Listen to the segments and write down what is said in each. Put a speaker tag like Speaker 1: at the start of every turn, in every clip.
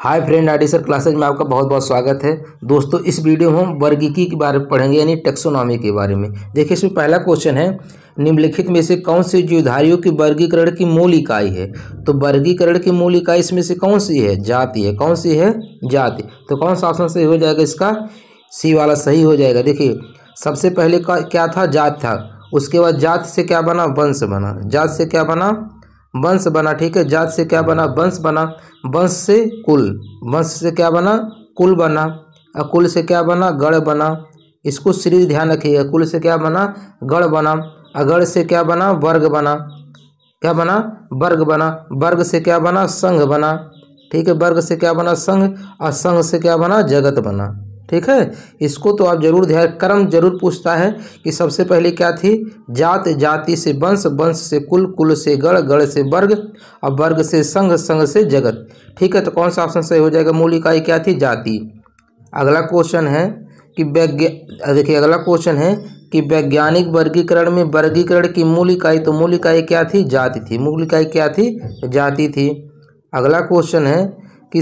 Speaker 1: हाय friend, RD sir classes में आपका बहुत बहुत स्वागत है। दोस्तों, इस वीडियो में हम वर्गीकी के बारे में पढ़ेंगे, यानी टेक्सोनॉमी के बारे में। देखिए, इसमें पहला क्वेश्चन है, निम्नलिखित में से कौन सी जीवधारियों की वर्गीकरण की मूल इकाई है। तो वर्गीकरण की मूल इकाई इसमें से कौन सी है? जाति है। कौन सी है? जाति। तो कौन सा ऑप्शन सही हो जाएगा? इसका सी वाला सही हो जाएगा। देखिए, सबसे पहले का क्या था? जात था। उसके बाद जात से क्या बना? वंश बना। जात से क्या बना? वंश बना। ठीक है, जात से क्या बना? वंश बना। वंश से कुल। वंश से क्या बना? कुल बना। और कुल से क्या बना? गण बना। इसको सीरीज ध्यान रखिएगा। कुल से क्या बना? गण बना। और गण से क्या बना? वर्ग बना। क्या बना? वर्ग बना। वर्ग से क्या बना? संघ बना। ठीक है, वर्ग से क्या बना? संघ। और संघ से क्या बना? जगत बना। ठीक है, इसको तो आप जरूर ध्यान, क्रम जरूर पूछता है कि सबसे पहले क्या थी? जात। जाति से वंश। वंश से कुल। कुल से गण। गण से वर्ग। और वर्ग से संघ। संघ से जगत। ठीक है, तो कौन सा ऑप्शन सही हो जाएगा? मूल इकाई क्या थी? जाति। अगला क्वेश्चन है कि देखिए, अगला क्वेश्चन है कि वैज्ञानिक वर्गीकरण में वर्गीकरण की मूल इकाई, तो मूल इकाई क्या थी? जाति थी। मूल इकाई क्या थी? जाति थी। अगला क्वेश्चन है कि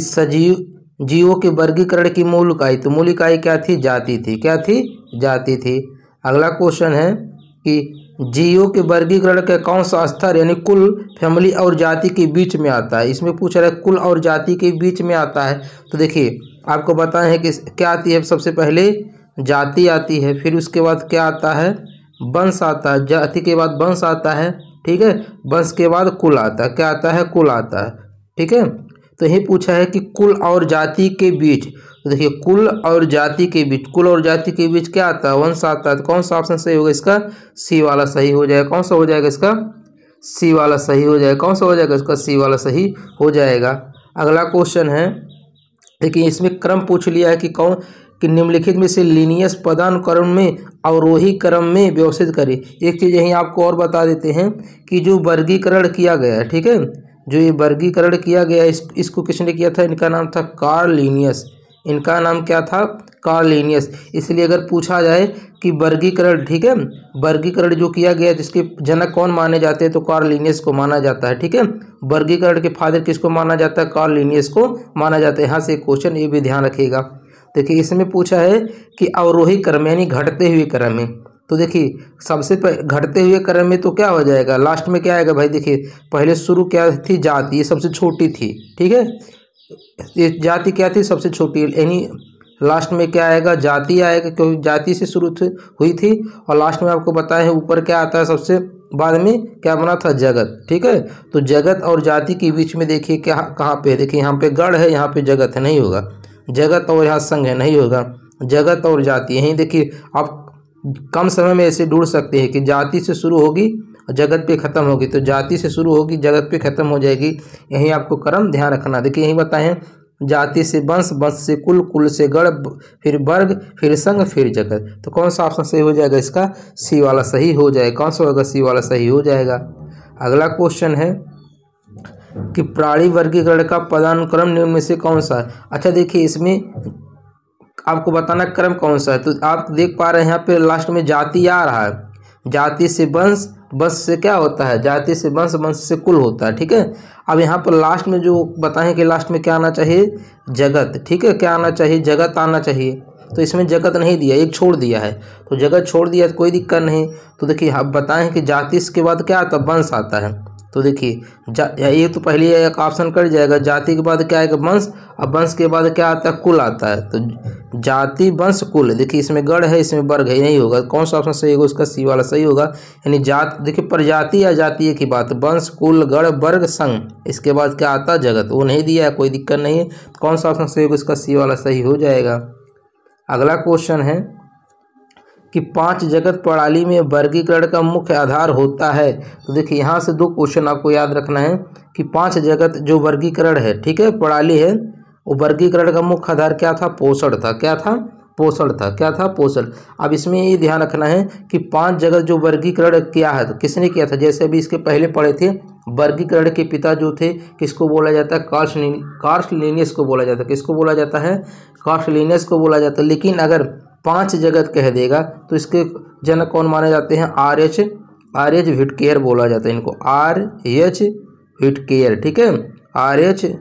Speaker 1: जीवों के वर्गीकरण की मूल इकाई, तो मूल इकाई क्या थी? जाति थी। क्या थी? जाति थी। अगला क्वेश्चन है कि जीवों के वर्गीकरण का कौन सा स्तर, यानी कुल, फैमिली और जाति के बीच में आता है? इसमें पूछ रहा है कुल और जाति के बीच में आता है। तो देखिए, आपको बताएं है कि क्या आती है? सबसे पहले जाति आती है, फिर उसके बाद क्या आता है? वंश आता है। जाति के बाद वंश आता है। ठीक है, वंश के बाद कुल आता है। क्या आता है? कुल आता है। ठीक है, तो यही पूछा है कि कुल और जाति के बीच। तो देखिए, कुल और जाति के बीच, कुल और जाति के बीच क्या आता है? वंश आता है। तो कौन सा ऑप्शन सही होगा? इसका सी वाला सही हो जाएगा। कौन सा हो जाएगा? इसका सी वाला सही हो जाएगा। कौन सा हो जाएगा? इसका सी वाला सही हो जाएगा। अगला क्वेश्चन है, देखिए, इसमें क्रम पूछ लिया है कि निम्नलिखित में से लीनियस पदानुक्रम में अवरोही क्रम में व्यवस्थित करें। एक चीज़ यहीं आपको और बता देते हैं कि जो वर्गीकरण किया गया है, ठीक है, जो ये वर्गीकरण किया गया इसको किसने किया था? इनका नाम था कार्ल लिनियस। इनका नाम क्या था? Carl Linnaeus. इसलिए अगर पूछा जाए कि वर्गीकरण, ठीक है, वर्गीकरण जो किया गया जिसके जनक कौन माने जाते हैं, तो कार्ल लिनियस को माना जाता है। ठीक है, वर्गीकरण के फादर किसको माना जाता है? कार्ल लिनियस को माना जाता है। यहाँ से क्वेश्चन ये भी ध्यान रखिएगा। देखिए, इसमें पूछा है कि अवरोही क्रम, यानी घटते हुए क्रम में। तो देखिए, सबसे घटते हुए क्रम में तो क्या हो जाएगा? लास्ट में क्या आएगा भाई? देखिए, पहले शुरू क्या थी? जाति। ये सबसे छोटी थी। ठीक है, ये जाति क्या थी? सबसे छोटी, यानी लास्ट में क्या आएगा? जाति आएगा, क्योंकि जाति से शुरू हुई थी। और लास्ट में आपको बताया है ऊपर क्या आता है? सबसे बाद में क्या बना था? जगत। ठीक है, तो जगत और जाति के बीच में देखिए क्या, कहाँ पे? देखिए, यहाँ पे गण है, यहाँ पे जगत है, नहीं होगा। जगत और यहाँ संघ है, नहीं होगा। जगत और जाति, यहीं देखिए आप कम समय में ऐसे ढूंढ सकते हैं कि जाति से शुरू होगी और जगत पे ख़त्म होगी, तो जाति से शुरू होगी, जगत पे ख़त्म हो जाएगी। यहीं आपको क्रम ध्यान रखना। देखिए, यहीं बताएं, जाति से वंश, वंश से कुल, कुल से गण, फिर वर्ग, फिर संघ, फिर जगत। तो कौन सा ऑप्शन सही हो जाएगा? इसका सी वाला सही हो जाएगा। कौन सा होगा? सी वाला सही हो जाएगा। अगला क्वेश्चन है कि प्राणी वर्गीकरण का पदानुक्रम निम्न में से कौन सा है? अच्छा, देखिए, इसमें आपको बताना क्रम कौन सा है। तो आप देख पा रहे हैं यहाँ पे लास्ट में जाति आ रहा है। जाति से वंश, वंश से क्या होता है? जाति से वंश, वंश से कुल होता है। ठीक है, अब यहाँ पर लास्ट में जो बताएं कि लास्ट में क्या आना चाहिए? जगत। ठीक है, क्या आना चाहिए? जगत आना चाहिए। तो इसमें जगत नहीं दिया, एक छोड़ दिया है, तो जगत छोड़ दिया तो कोई दिक्कत नहीं। तो देखिए, आप बताएं कि जाति के बाद क्या आता है? वंश आता है। तो देखिए, ये तो पहले एक ऑप्शन कट जाएगा। जाति के बाद क्या आएगा? वंश। अब वंश के बाद क्या आता है? कुल आता है। तो जाति, वंश, कुल। देखिए, इसमें गण है, इसमें वर्ग है, नहीं होगा। कौन सा ऑप्शन सही होगा? उसका सी वाला सही होगा। यानी जात, देखिए, प्रजाति या जातीय की बात, वंश, कुल, गण, वर्ग, संघ, इसके बाद क्या आता है? जगत। वो नहीं दिया है, कोई दिक्कत नहीं है। कौन सा ऑप्शन सही होगा? इसका सी वाला सही हो जाएगा। अगला क्वेश्चन है कि 5 जगत प्रणाली में वर्गीकरण का मुख्य आधार होता है। तो देखिए, यहाँ से 2 क्वेश्चन आपको याद रखना है कि 5 जगत जो वर्गीकरण है, ठीक है, प्रणाली है, वो वर्गीकरण का मुख्य आधार क्या था? पोषण था। क्या था? पोषण था। क्या था? पोषण। अब इसमें ये ध्यान रखना है कि 5 जगत जो वर्गीकरण किया है, तो किसने किया था? जैसे अभी इसके पहले पढ़े थे, वर्गीकरण के पिता जो थे, किसको बोला जाता है? कार्ल लिनियस को बोला जाता है। किसको बोला जाता है? कार्ल लिनियस को बोला जाता है। लेकिन अगर 5 जगत कह देगा तो इसके जनक कौन माने जाते हैं? आर एच व्हिटकेयर बोला जाता है इनको। R H Whittaker. ठीक है, आर एच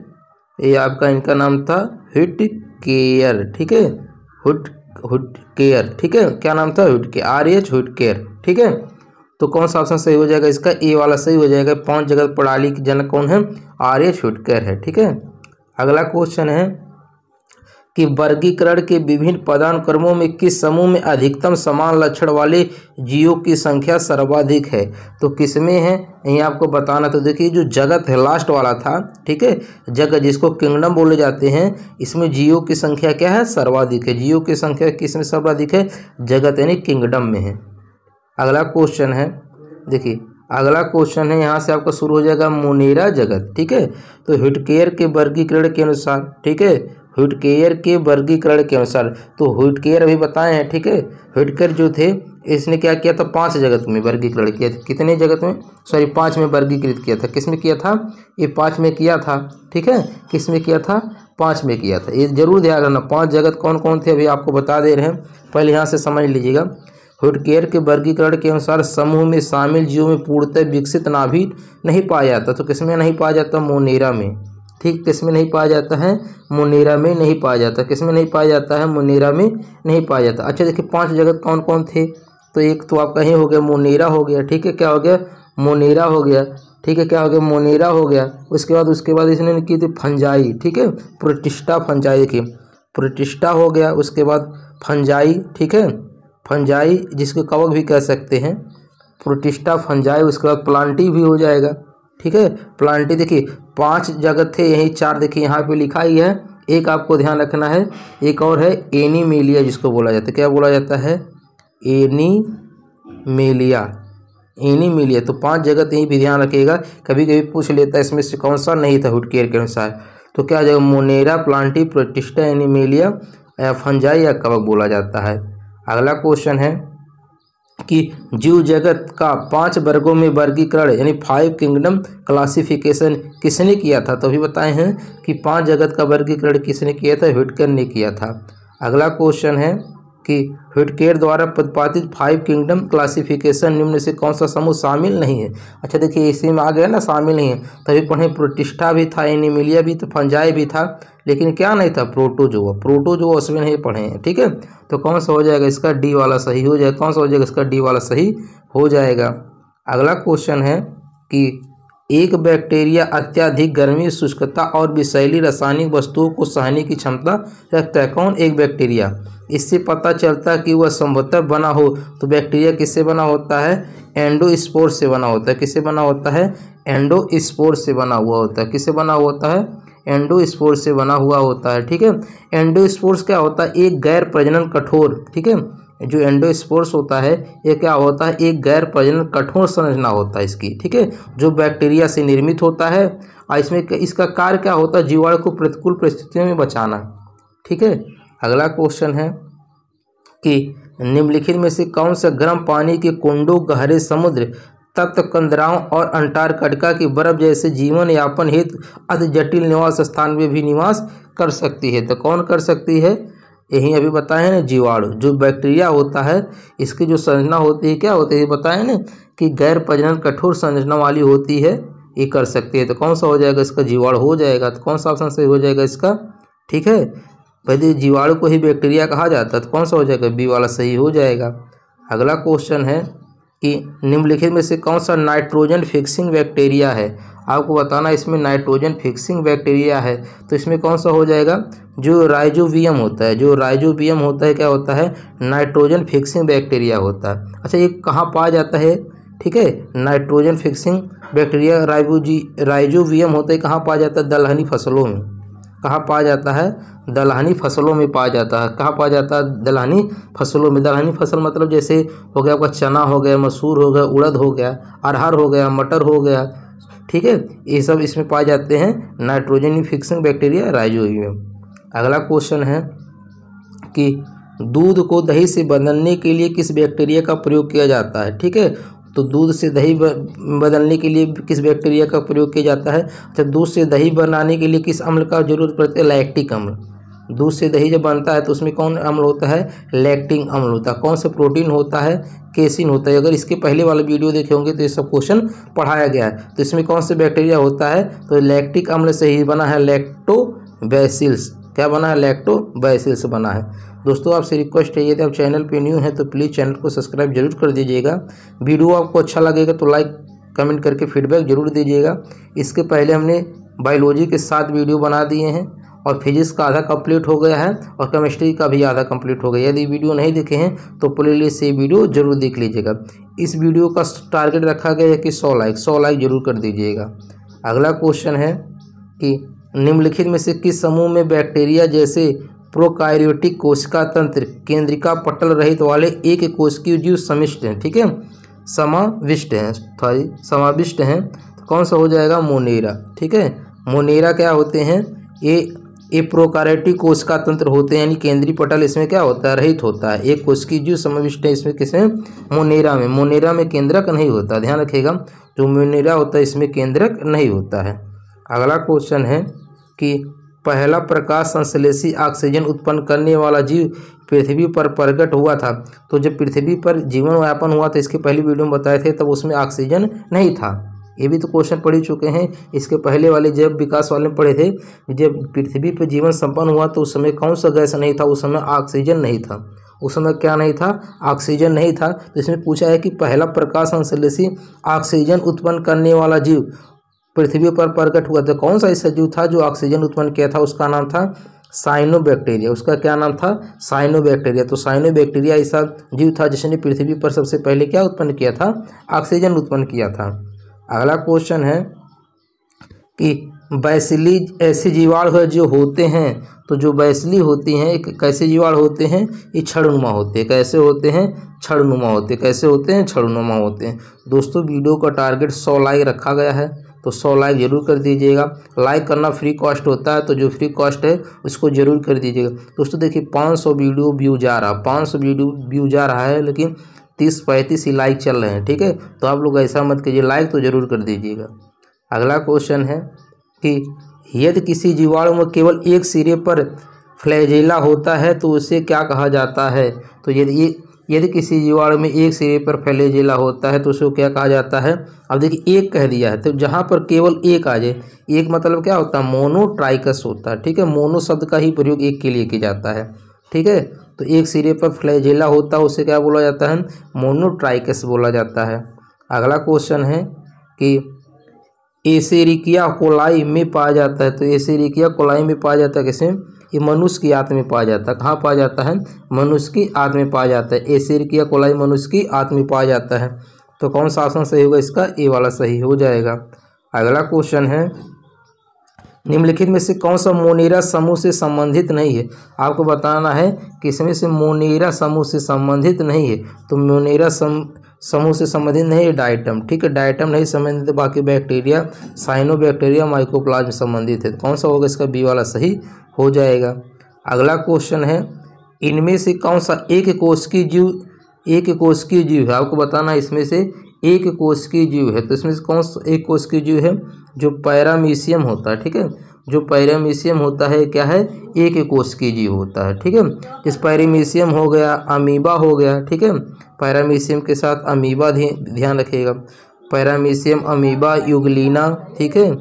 Speaker 1: ये आपका इनका नाम था व्हिटकेयर, ठीक है, व्हिटकेयर, ठीक है, क्या नाम था, RH व्हिटकेयर, ठीक है। तो कौन सा ऑप्शन सही हो जाएगा इसका, ए वाला सही हो जाएगा। 5 जगत प्रणाली के जनक कौन है, RH व्हिटकेयर है, ठीक है। अगला क्वेश्चन है कि वर्गीकरण के विभिन्न पदानुक्रमों में किस समूह में अधिकतम समान लक्षण वाले जीवों की संख्या सर्वाधिक है। तो किसमें है यही आपको बताना। तो देखिए जो जगत है लास्ट वाला था, ठीक है, जगत जिसको किंगडम बोले जाते हैं, इसमें जीवों की संख्या क्या है, सर्वाधिक है। जीवों की संख्या किसमें सर्वाधिक है, जगत यानी किंगडम में है। अगला क्वेश्चन है, देखिए अगला क्वेश्चन है यहाँ से आपका शुरू हो जाएगा मोनेरा जगत, ठीक है। तो व्हिटकेयर के वर्गीकरण के अनुसार, ठीक है, व्हिटकेयर के वर्गीकरण के अनुसार, तो व्हिटकेयर अभी बताए हैं, ठीक है। व्हिटकेयर जो थे इसने क्या किया था, 5 जगत में वर्गीकरण किया था। कितने जगत में, सॉरी 5 में वर्गीकृत किया था। किस में किया था, ये 5 में किया था, ठीक है। किस में किया था, 5 में किया था। ये जरूर ध्यान रखना 5 जगत कौन कौन थे अभी आपको बता दे रहे हैं, पहले यहाँ से समझ लीजिएगा। व्हिटकेयर के वर्गीकरण के अनुसार समूह में शामिल जीवों में पूर्णतः विकसित नाभि नहीं पाया जाता। तो किसमें नहीं पाया जाता, मोनेरा में, ठीक, किसमें नहीं पाया जाता है, मोनेरा में नहीं पाया जाता। किसमें नहीं पाया जाता है, मोनेरा में नहीं पाया जाता। अच्छा देखिए 5 जगत कौन कौन थे, तो एक तो आपका ही हो गया मोनेरा हो गया, ठीक है, क्या हो गया, मोनेरा हो गया, ठीक है, क्या हो गया, मोनेरा हो गया। उसके बाद इसने की थी फंजाई, ठीक है, प्रोटिस्टा फंजाई, देखिए प्रोटिस्टा हो गया। उसके बाद फंजाई, ठीक है, फंजाई जिसको कवक भी कह सकते हैं, प्रोटिस्टा फंजाई। उसके बाद प्लांटी भी हो जाएगा, ठीक है, प्लांटी। देखिए 5 जगत थे, यही 4 देखिए यहाँ पे लिखा ही है। एक आपको ध्यान रखना है, एक और है एनीमेलिया जिसको बोला जाता है, क्या बोला जाता है, एनीमेलिया, एनीमेलिया। तो 5 जगत यही भी ध्यान रखिएगा, कभी कभी पूछ लेता है इसमें से कौन सा नहीं था व्हिटकेयर के अनुसार। तो क्या आ जाएगा, Monera, Plantae, Protista, Animalia, Fungi या कवक बोला जाता है। अगला क्वेश्चन है कि जीव जगत का 5 वर्गों में वर्गीकरण यानी 5 किंगडम क्लासिफिकेशन किसने किया था। तो अभी बताए हैं कि 5 जगत का वर्गीकरण किसने किया था, व्हिटकेयर ने किया था। अगला क्वेश्चन है कि व्हिटकेयर द्वारा प्रतिपादित 5 किंगडम क्लासिफिकेशन निम्न से कौन सा समूह शामिल नहीं है। अच्छा देखिए इसी में आ गया ना, शामिल नहीं है। तभी पढ़े प्रोटिस्टा भी था, एनीमेलिया भी था, फंजाई भी था, लेकिन क्या नहीं था, प्रोटोजोआ। प्रोटोजोआ उसमें नहीं पढ़े हैं, ठीक है। तो कौन सा हो जाएगा इसका, डी वाला सही हो जाएगा। कौन सा हो जाएगा इसका, डी वाला सही हो जाएगा। अगला क्वेश्चन है कि एक बैक्टीरिया अत्यधिक गर्मी, शुष्कता और विषैली रासायनिक वस्तुओं को सहने की क्षमता रखता है। कौन, एक बैक्टीरिया। इससे पता चलता है कि वह संभवतः बना हो। तो बैक्टीरिया किससे बना होता है, एंडोस्पोर से बना होता है। किससे बना होता है, एंडोस्पोर से बना हुआ होता है। किससे बना हुआ होता है, एंडोस्पोर से बना हुआ होता है, ठीक है। एंडोस्पोर्स क्या होता है, एक गैर प्रजनन कठोर, ठीक है, जो एंडोस्पोर्स होता है ये क्या होता है, एक गैर प्रजनन कठोर संरचना होता है इसकी, ठीक है, जो बैक्टीरिया से निर्मित होता है। और इसमें इसका कार्य क्या होता है, जीवाणु को प्रतिकूल परिस्थितियों में बचाना, ठीक है। अगला क्वेश्चन है कि निम्नलिखित में से कौन सा गर्म पानी के कुंडों, गहरे समुद्र, तप्तकंदराओं और अंटार्कटिका की बर्फ जैसे जीवन यापन हेतु अति जटिल निवास स्थान में भी निवास कर सकती है। तो कौन कर सकती है, यही अभी बताए ना, जीवाणु। जो बैक्टीरिया होता है इसकी जो संरचना होती है क्या होती है, बताए ना कि गैर प्रजनन कठोर संरचना वाली होती है, ये कर सकती है। तो कौन सा हो जाएगा इसका, जीवाणु हो जाएगा। तो कौन सा ऑप्शन सही हो जाएगा इसका, ठीक है। यदि जीवाणु को ही बैक्टीरिया कहा जाता है तो कौन सा हो जाएगा, बी वाला सही हो जाएगा। अगला क्वेश्चन है कि निम्नलिखित में से कौन सा नाइट्रोजन फिक्सिंग बैक्टीरिया है। आपको बताना इसमें नाइट्रोजन फिक्सिंग बैक्टीरिया है। तो इसमें कौन सा हो जाएगा, जो राइजोबियम होता है। जो राइजोबियम होता है क्या होता है, नाइट्रोजन फिक्सिंग बैक्टीरिया होता है। अच्छा ये कहाँ पाया जाता है, ठीक है, नाइट्रोजन फिक्सिंग बैक्टीरिया राइजोबियम होता है, कहाँ पाया जाता है, दलहनी फसलों में। कहाँ पाया जाता है, दलहनी फसलों में पाया जाता है। कहाँ पाया जाता है, दलहनी फसलों में। दलहनी फसल मतलब जैसे हो गया आपका चना हो गया, मसूर हो गया, उड़द हो गया, अरहर हो गया, मटर हो गया, ठीक है, ये सब इसमें पाए जाते हैं नाइट्रोजन फिक्सिंग बैक्टीरिया राइजोबियम। अगला क्वेश्चन है कि दूध को दही से बदलने के लिए किस बैक्टीरिया का प्रयोग किया जाता है, ठीक है। तो दूध से दही बदलने के लिए किस बैक्टीरिया का प्रयोग किया जाता है। अच्छा दूध से दही बनाने के लिए किस अम्ल का जरूरत पड़ती है, लैक्टिक अम्ल। दूध से दही जब बनता है तो उसमें कौन अम्ल होता है, लैक्टिक अम्ल होता है। कौन सा प्रोटीन होता है, केसिन होता है। अगर इसके पहले वाले वीडियो देखे होंगे तो ये सब क्वेश्चन पढ़ाया गया है। तो इसमें कौन से बैक्टीरिया होता है, तो लैक्टिक अम्ल से ही बना है लैक्टोबैसिलस। क्या बना है, लैक्टोबैसिलस बना है। दोस्तों आपसे रिक्वेस्ट है, यदि आप चैनल पे न्यू हैं तो प्लीज़ चैनल को सब्सक्राइब जरूर कर दीजिएगा। वीडियो आपको अच्छा लगेगा तो लाइक कमेंट करके फीडबैक जरूर दीजिएगा। इसके पहले हमने बायोलॉजी के 7 वीडियो बना दिए हैं और फिजिक्स का आधा कंप्लीट हो गया है और केमिस्ट्री का भी आधा कंप्लीट हो गया। यदि वीडियो नहीं देखे हैं तो प्लेलिस्ट से वीडियो जरूर देख लीजिएगा। इस वीडियो का टारगेट रखा गया है कि 100 लाइक जरूर कर दीजिएगा। अगला क्वेश्चन है कि निम्नलिखित में से किस समूह में बैक्टीरिया जैसे प्रोकार्योटिक कोशिका तंत्र केंद्रिका पटल रहित वाले एक कोशिकीय जीव समिष्ट हैं, ठीक है, समाविष्ट हैं। तो कौन सा हो जाएगा, मोनेरा। ठीक है, मोनेरा क्या होते हैं, ये प्रोकार्योटिक कोशिका तंत्र होते हैं, यानी केंद्रीय पटल इसमें क्या होता है, रहित होता है। एक कोशिकीय जीव समाविष्ट है इसमें, किसमें, मोनेरा में। मोनेरा में केंद्रक नहीं होता, ध्यान रखिएगा, जो मोनेरा होता है इसमें केंद्रक नहीं होता है। अगला क्वेश्चन है कि पहला प्रकाश संश्लेषी ऑक्सीजन उत्पन्न करने वाला जीव पृथ्वी पर प्रकट हुआ था। तो जब पृथ्वी पर जीवन व्यापन हुआ तो इसके पहली वीडियो में बताए थे, तब उसमें ऑक्सीजन नहीं था। ये भी तो क्वेश्चन पढ़ चुके हैं। इसके पहले वाले जब विकास वाले में पढ़े थे, जब पृथ्वी पर जीवन संपन्न हुआ तो उस समय कौन सा गैस नहीं था, उस समय ऑक्सीजन नहीं था। उस समय क्या नहीं था, ऑक्सीजन नहीं था। तो इसमें पूछा है कि पहला प्रकाश संश्लेषी ऑक्सीजन उत्पन्न करने वाला जीव पृथ्वी पर प्रकट हुआ तो कौन सा ऐसा जीव था जो ऑक्सीजन उत्पन्न किया था, उसका नाम था साइनोबैक्टीरिया। उसका क्या नाम था, साइनोबैक्टीरिया। तो साइनोबैक्टीरिया ऐसा जीव था जिसने पृथ्वी पर सबसे पहले क्या उत्पन्न किया था, ऑक्सीजन उत्पन्न किया था। अगला क्वेश्चन है कि बैसिली ऐसे जीवाणु जो होते हैं, तो जो बैसिली होती हैं कैसे जीवाणु होते हैं, ये छड़नुमा होते हैं। कैसे होते हैं, छड़नुमा होते हैं। कैसे होते हैं, छड़नुमा होते हैं। दोस्तों वीडियो का टारगेट 100 लाइक रखा गया है, तो 100 लाइक जरूर कर दीजिएगा। लाइक करना फ्री कॉस्ट होता है, तो जो फ्री कॉस्ट है उसको जरूर कर दीजिएगा। दोस्तों देखिए 500 वीडियो व्यू जा रहा है, 500 वीडियो व्यू जा रहा है, लेकिन 30-35 ही लाइक चल रहे हैं। ठीक है, तो आप लोग ऐसा मत कीजिए, लाइक तो जरूर कर दीजिएगा। अगला क्वेश्चन है कि यदि किसी जीवाणु में केवल एक सिरे पर फ्लैजेला होता है तो उसे क्या कहा जाता है। तो यदि किसी जीवाणु में एक सिरे पर फ्लैजेला होता है तो उसको क्या कहा जाता है। अब देखिए एक कह दिया है, तो जहाँ पर केवल एक आ जाए, एक मतलब क्या होता है, मोनोट्राइकस होता है। ठीक है, मोनो शब्द का ही प्रयोग एक के लिए किया जाता है। ठीक है, तो एक सिरे पर फ्लैजेला होता है उसे क्या बोला जाता है, मोनोट्राइकस बोला जाता है। अगला क्वेश्चन है कि एसेरिकिया कोलाई में पाया जाता है। तो एसेरिकिया कोलाई में पाया जाता है किसमें, ये मनुष्य की आंत में पाया जाता है। कहाँ पाया जाता है, मनुष्य की आंत में पाया जाता है। एसेरिकिया कोलाई मनुष्य की आंत में पाया जाता है। तो कौन सा ऑप्शन सही होगा इसका, ए वाला सही हो जाएगा। अगला क्वेश्चन है निम्नलिखित में से कौन सा मोनेरा समूह से संबंधित नहीं है। आपको बताना है कि इसमें से मोनेरा समूह से संबंधित नहीं है। तो मोनेरा समूह से संबंधित नहीं है डायटम। ठीक है, डायटम नहीं संबंधित है, बाकी बैक्टीरिया साइनोबैक्टीरिया माइकोप्लाज्म संबंधित है। तो कौन सा होगा इसका, बी वाला सही हो जाएगा। अगला क्वेश्चन है इनमें से कौन सा एक कोशिकीय जीव है। आपको बताना इसमें से एक कोशिकीय जीव है। तो इसमें से कौन सा एक कोशिकीय जीव है, जो पैरामीशियम होता है। ठीक है, जो पैरामीशियम होता है क्या है, एक कोशिकीय जीव होता है। ठीक है, इस पैरामीशियम हो गया, अमीबा हो गया। ठीक है, पैरामीशियम के साथ अमीबा ध्यान रखिएगा, पैरामीशियम, अमीबा, युगलीना। ठीक है,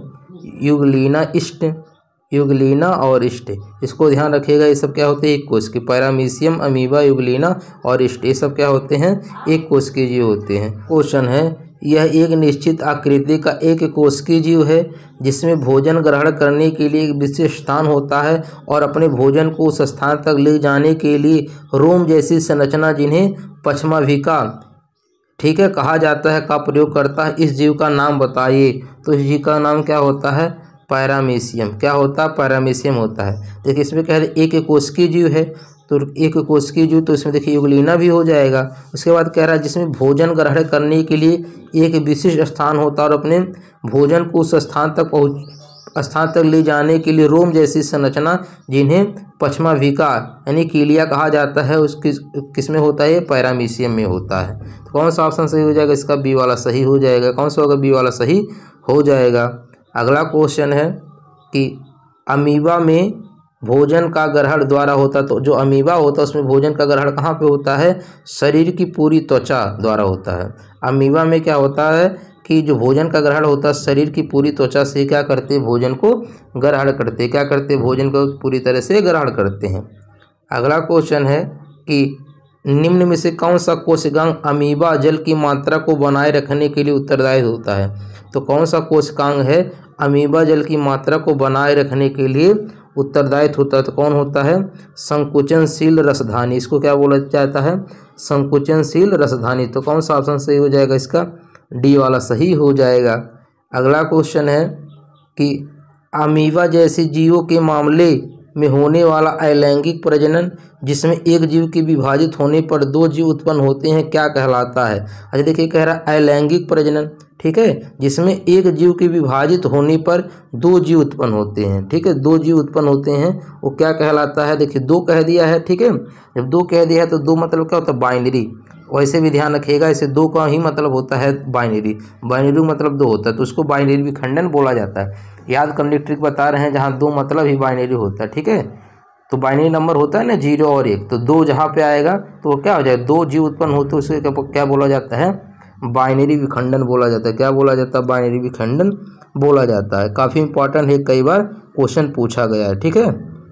Speaker 1: युगलीना और इष्ट, इसको ध्यान रखिएगा। ये सब क्या होते हैं, एक कोश के, पैरामीशियम, अमीबा, युगलीना और इष्ट, ये सब क्या होते हैं, एक कोश के जीव होते हैं। क्वेश्चन है यह एक निश्चित आकृति का एक कोशिकीय जीव है जिसमें भोजन ग्रहण करने के लिए एक विशेष स्थान होता है और अपने भोजन को उस स्थान तक ले जाने के लिए रोम जैसी संरचना, जिन्हें पश्माभिका, ठीक है, कहा जाता है, का प्रयोग करता है। इस जीव का नाम बताइए। तो इस जीव का नाम क्या होता है, पैरामीशियम। क्या होता है, पैरामीशियम होता है। देखिए इसमें कह रहे एक कोशिकीय जीव है, तो एक कोशिकीय जीव, तो इसमें देखिए युगलीना भी हो जाएगा। उसके बाद कह रहा है जिसमें भोजन ग्रहण करने के लिए एक विशिष्ट स्थान होता है और अपने भोजन को उस स्थान तक ले जाने के लिए रोम जैसी संरचना, जिन्हें पश्माभिका यानी कीलिया कहा जाता है, उसकी किसमें होता है, पैरामीशियम में होता है। तो कौन सा ऑप्शन सही हो जाएगा इसका, बी वाला सही हो जाएगा। कौन सा होगा, बी वाला सही हो जाएगा। अगला क्वेश्चन है कि अमीबा में भोजन का ग्रहण द्वारा होता, तो जो अमीबा होता है उसमें भोजन का ग्रहण कहाँ पे होता है, शरीर की पूरी त्वचा द्वारा होता है। अमीबा में क्या होता है कि जो भोजन का ग्रहण होता है शरीर की पूरी त्वचा से क्या करते हैं, भोजन को ग्रहण करते हैं। क्या करते हैं, भोजन को पूरी तरह से ग्रहण करते हैं। अगला क्वेश्चन है कि निम्न में से कौन सा कोशिकांग अमीबा जल की मात्रा को बनाए रखने के लिए उत्तरदायी होता है। तो कौन सा कोशिकांग है अमीबा जल की मात्रा को बनाए रखने के लिए उत्तरदायित्व होता है, तो कौन होता है, संकुचनशील रसधानी। इसको क्या बोला जाता है, संकुचनशील रसधानी। तो कौन सा ऑप्शन सही हो जाएगा, इसका डी वाला सही हो जाएगा। अगला क्वेश्चन है कि अमीबा जैसे जीवों के मामले में होने वाला अलैंगिक प्रजनन जिसमें एक जीव के विभाजित होने पर दो जीव उत्पन्न होते हैं क्या कहलाता है। अच्छा देखिए कह रहा है अलैंगिक प्रजनन, ठीक है, जिसमें एक जीव के विभाजित होने पर दो जीव उत्पन्न होते हैं, ठीक है, दो जीव उत्पन्न होते हैं, वो क्या कहलाता है। देखिए दो कह दिया है, ठीक है, जब दो कह दिया है तो दो मतलब क्या होता है, बाइनरी। वैसे भी ध्यान रखिएगा, इसे दो का ही मतलब होता है बाइनरी, बाइनरी मतलब दो होता है, तो उसको बाइनरी विखंडन बोला जाता है। याद करने की ट्रिक बता रहे हैं, जहाँ दो मतलब ही बाइनरी होता है, ठीक है। तो बाइनरी नंबर होता है ना 0 और 1, तो दो जहाँ पे आएगा तो वो क्या हो जाएगा, दो जीव उत्पन्न होते हैं, उसे क्या बोला जाता है, बाइनरी विखंडन बोला जाता है। क्या बोला जाता है, बाइनरी विखंडन बोला जाता है। काफ़ी इंपॉर्टेंट है, कई बार क्वेश्चन पूछा गया है, ठीक है।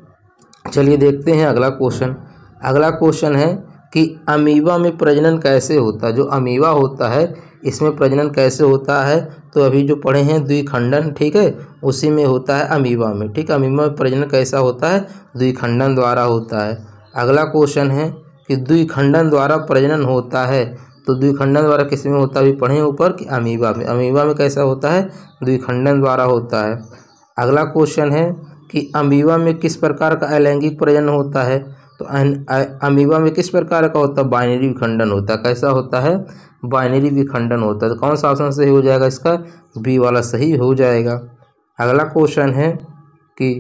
Speaker 1: चलिए देखते हैं अगला क्वेश्चन। अगला क्वेश्चन है कि अमीबा में प्रजनन कैसे होता है। जो अमीबा होता है इसमें प्रजनन कैसे होता है, तो अभी जो पढ़े हैं द्विखंडन, ठीक है, उसी में होता है अमीबा में, ठीक है। अमीबा में प्रजनन कैसा होता है, द्विखंडन द्वारा होता है। अगला क्वेश्चन है कि द्विखंडन द्वारा प्रजनन होता है, तो द्विखंडन द्वारा किस में होता है, अभी पढ़े ऊपर कि अमीबा में। अमीबा में कैसा होता है, द्विखंडन द्वारा होता है। अगला क्वेश्चन है कि अमीबा में किस प्रकार का अलैंगिक प्रजनन होता है, तो अमीबा में किस प्रकार का होता है, बाइनरी विखंडन होता है। कैसा होता है, बाइनरी विखंडन होता है। तो कौन सा ऑप्शन सही हो जाएगा, इसका बी वाला सही हो जाएगा। अगला क्वेश्चन है कि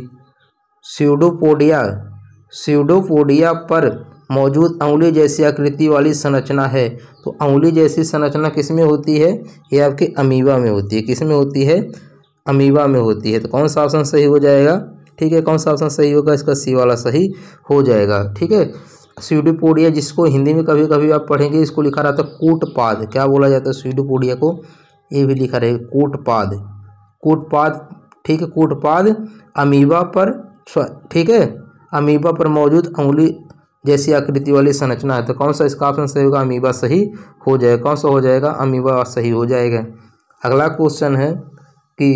Speaker 1: स्यूडोपोडिया पर मौजूद अंगुली जैसी आकृति वाली संरचना है, तो अंगुली जैसी संरचना किस में होती है, ये आपके अमीबा में होती है। किस में होती है, अमीबा में होती है। तो कौन सा ऑप्शन सही हो जाएगा, ठीक है, कौन सा ऑप्शन सही होगा, इसका सी वाला सही हो जाएगा, ठीक है। स्यूडोपोडिया जिसको हिंदी में कभी कभी आप पढ़ेंगे, इसको लिखा रहता है कूटपाद। क्या बोला जाता है स्यूडोपोडिया को, ये भी लिखा रहेगा कूटपाद, कूटपाद, ठीक है। कूटपाद अमीबा पर, ठीक है, अमीबा पर मौजूद अंगुली जैसी आकृति वाली संरचना है। तो कौन सा इसका ऑप्शन सही होगा, अमीबा सही हो जाएगा। कौन सा हो जाएगा, अमीबा सही हो जाएगा। अगला क्वेश्चन है कि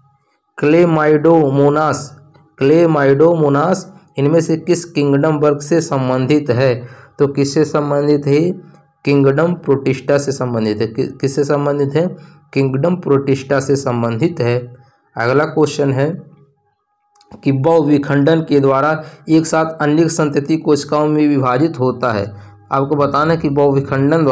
Speaker 1: क्लेमाइडोमोनास इनमें से किस किंगडम वर्ग से संबंधित है। तो किससे संबंधित है, किंगडम प्रोटिस्टा से संबंधित है। किससे संबंधित है, किंगडम प्रोटिस्टा से संबंधित है। अगला क्वेश्चन है कि बहुविखंडन के द्वारा एक साथ अनेक संतति कोशिकाओं में विभाजित होता है। आपको बताना कि बहुविखंडन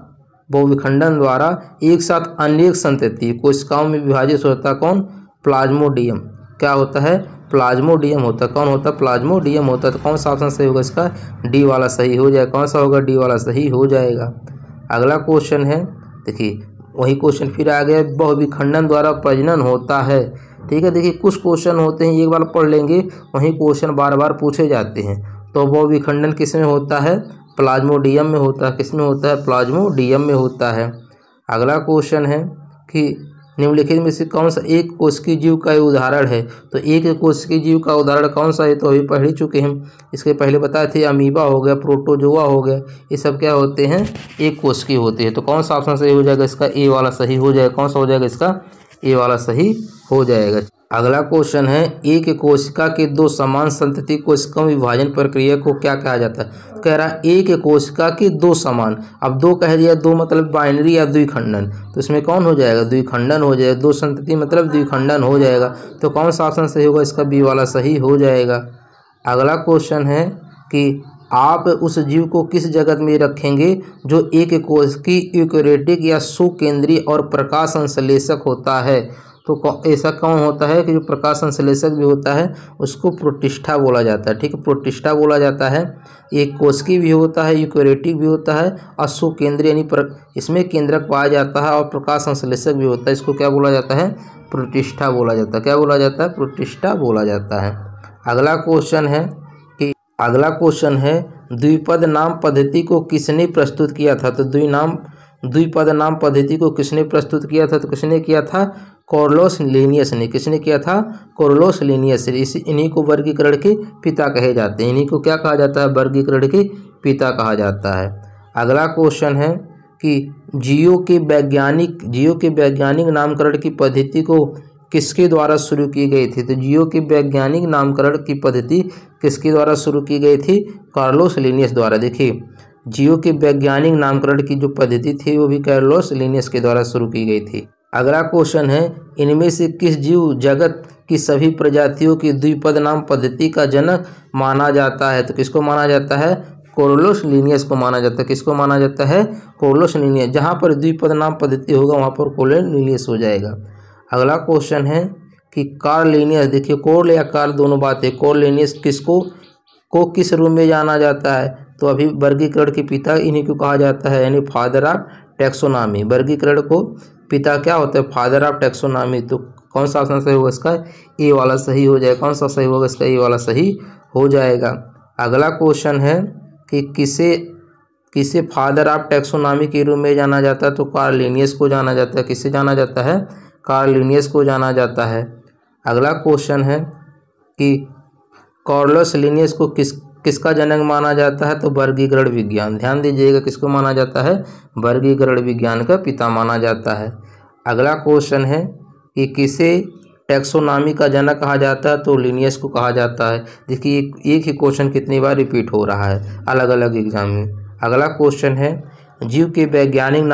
Speaker 1: द्वारा एक साथ अनेक संतति कोशिकाओं में विभाजित होता है कौन, प्लाज्मोडियम। क्या होता है, प्लाज्मोडियम होता है। कौन होता है, प्लाज्मोडियम होता है। तो कौन सा ऑप्शन सही होगा, इसका डी वाला सही हो जाएगा। कौन सा होगा, डी वाला सही हो जाएगा। अगला क्वेश्चन है, देखिए वही क्वेश्चन फिर आ गया, बहुविखंडन द्वारा प्रजनन होता है, ठीक है। देखिए कुछ क्वेश्चन होते हैं एक बार पढ़ लेंगे, वही क्वेश्चन बार बार पूछे जाते हैं। तो बहुविखंडन किस में होता है, प्लाज्मोडियम में होता है। किस में होता है, प्लाज्मोडियम में होता है। अगला क्वेश्चन है कि निम्नलिखित में से कौन सा एक कोशिकीय जीव का उदाहरण है। तो एक कोशिकीय जीव का उदाहरण कौन सा है, तो अभी पढ़ ही चुके हैं। इसके पहले बताए थे, अमीबा हो गया, प्रोटोजोआ हो गया, ये सब क्या होते हैं, एक कोशिकीय होते हैं। तो कौन सा ऑप्शन सही हो जाएगा, इसका ए वाला सही हो जाएगा। कौन सा हो जाएगा, इसका ए वाला सही हो जाएगा। अगला क्वेश्चन है, एक कोशिका के दो समान संतति कोशिकाओं विभाजन प्रक्रिया को क्या कहा जाता है। कह रहा है एक कोशिका के दो समान, अब दो कह दिया, दो मतलब बाइनरी या द्विखंडन, तो इसमें कौन हो जाएगा, द्विखंडन हो जाएगा। दो संतति मतलब द्विखंडन हो जाएगा। तो कौन सा ऑप्शन सही होगा, इसका बी वाला सही हो जाएगा। अगला क्वेश्चन है कि आप उस जीव को किस जगत में रखेंगे जो एक कोशिकीय यूकेरियोटिक या सुकेंद्रीय और प्रकाश संश्लेषक होता है। तो ऐसा कौन होता है कि जो प्रकाश संश्लेषक भी होता है, उसको प्रोटिस्टा बोला जाता है, ठीक है, प्रोटिस्टा बोला जाता है। एक कोशिकीय भी होता है, यूकेरियोटिक भी होता है, और सुकेंद्रीय यानी इसमें केंद्रक पाया जाता है, और प्रकाश संश्लेषक भी होता है। इसको क्या बोला जाता है, प्रोटिस्टा बोला जाता है। क्या बोला जाता है, प्रोटिस्टा बोला जाता है। अगला क्वेश्चन है द्विपद नाम पद्धति को किसने प्रस्तुत किया था। तो द्विपद नाम पद्धति को किसने प्रस्तुत किया था। तो किसने किया था, कार्लोस लिनियस ने। किसने किया था, कार्लोस लिनियस। इन्हीं को वर्गीकरण के पिता कहे जाते हैं। इन्हीं को क्या कहा जाता है, वर्गीकरण के पिता कहा जाता है। अगला क्वेश्चन है कि जियो के वैज्ञानिक नामकरण की पद्धति को किसके द्वारा शुरू की गई थी। तो जियो के वैज्ञानिक नामकरण की पद्धति किसके द्वारा शुरू की गई थी, कार्लोस लिनियस द्वारा। देखिए जियो के वैज्ञानिक नामकरण की जो पद्धति थी वो भी कार्लोस लिनियस के द्वारा शुरू की गई थी। अगला क्वेश्चन है इनमें से किस जीव जगत की सभी प्रजातियों की द्विपद नाम पद्धति का जनक माना जाता है। तो किसको माना जाता है, कार्लोस लिनियस को माना जाता है। किसको माना जाता है, कार्लोस लिनियस। जहाँ पर द्विपद नाम पद्धति होगा वहाँ पर कार्लोस लिनियस हो जाएगा। अगला क्वेश्चन है कि कार्ल लिनियस, देखिए कार्ल या कार्ल दोनों बात है। कार्ल लिनियस को किस रूप में जाना जाता है। तो अभी वर्गीकरण के पिता इन्हीं को कहा जाता है, यानी फादर ऑफ टैक्सोनॉमी। वर्गीकरण को पिता क्या होता है, फादर ऑफ टैक्सोनॉमी। तो कौन सा ऑप्शन सही होगा इसका, ए वाला सही हो जाएगा। कौन सा सही होगा इसका, ए वाला सही हो जाएगा। अगला क्वेश्चन है कि किसे फादर ऑफ टैक्सोनॉमी के रूप में जाना जाता है। तो कार्ल लिनियस को जाना जाता है। किसे जाना जाता है, कार्ल लिनियस को जाना जाता है। अगला क्वेश्चन है कि कार्लोस लिनियस को किसका जनक माना जाता है। तो वर्गीकरण विज्ञान। ध्यान दीजिएगा किसको माना जाता है, वर्गीकरण विज्ञान का पिता माना जाता है। अगला क्वेश्चन है कि किसे टैक्सोनॉमी का जनक कहा जाता है। तो लिनियस को कहा जाता है। देखिए एक ही क्वेश्चन कितनी बार रिपीट हो रहा है अलग अलग एग्जाम में। अगला क्वेश्चन है जीव के वैज्ञानिक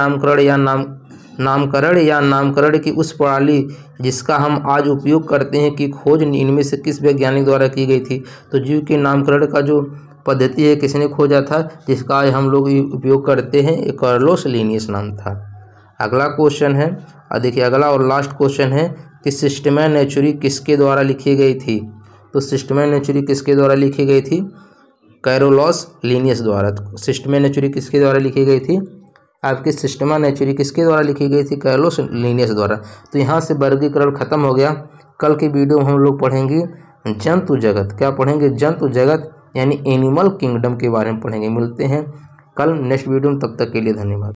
Speaker 1: नामकरण या नामकरण की उस प्रणाली जिसका हम आज उपयोग करते हैं कि खोज इनमें से किस वैज्ञानिक द्वारा की गई थी। तो जीव के नामकरण का जो पद्धति है किसने खोजा था, जिसका आज हम लोग उपयोग करते हैं, ये कार्लोस लिनियस नाम था। अगला क्वेश्चन है, देखिए अगला और लास्ट क्वेश्चन है कि सिस्टेमा नेचुरी किसके द्वारा लिखी गई थी। तो सिस्टेमा नेचुरी किसके द्वारा लिखी गई थी, कार्लोस लिनियस द्वारा। सिस्टेमा नेचुरी किसके द्वारा लिखी गई थी, आपकी सिस्टेमा नेचुरी किसके द्वारा लिखी गई थी, कार्लोस लिनियस द्वारा। तो यहाँ से वर्गीकरण खत्म हो गया। कल के वीडियो में हम लोग पढ़ेंगे जंतु जगत। क्या पढ़ेंगे, जंतु जगत यानी एनिमल किंगडम के बारे में पढ़ेंगे। मिलते हैं कल नेक्स्ट वीडियो में, तब तक के लिए धन्यवाद।